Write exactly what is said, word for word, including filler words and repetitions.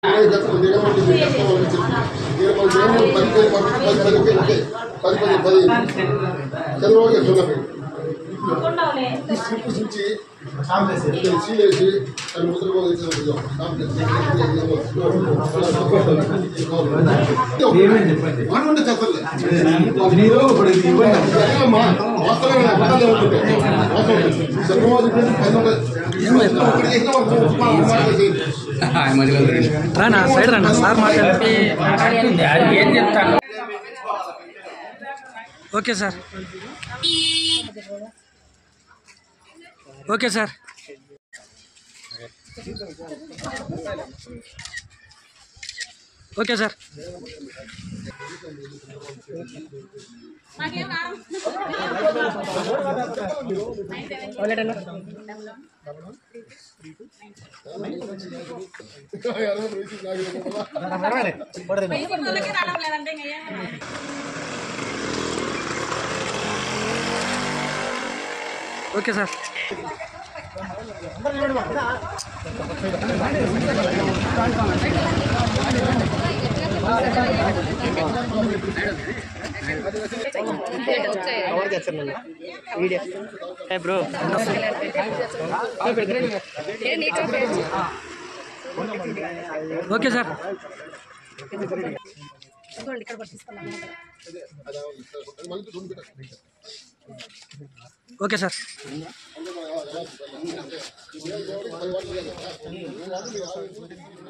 సీలేసి రానా side రానా sir మాట్లాడితే ఏం చెప్తాను. Okay sir okay sir okay sir okay sir bro okay sir okay sir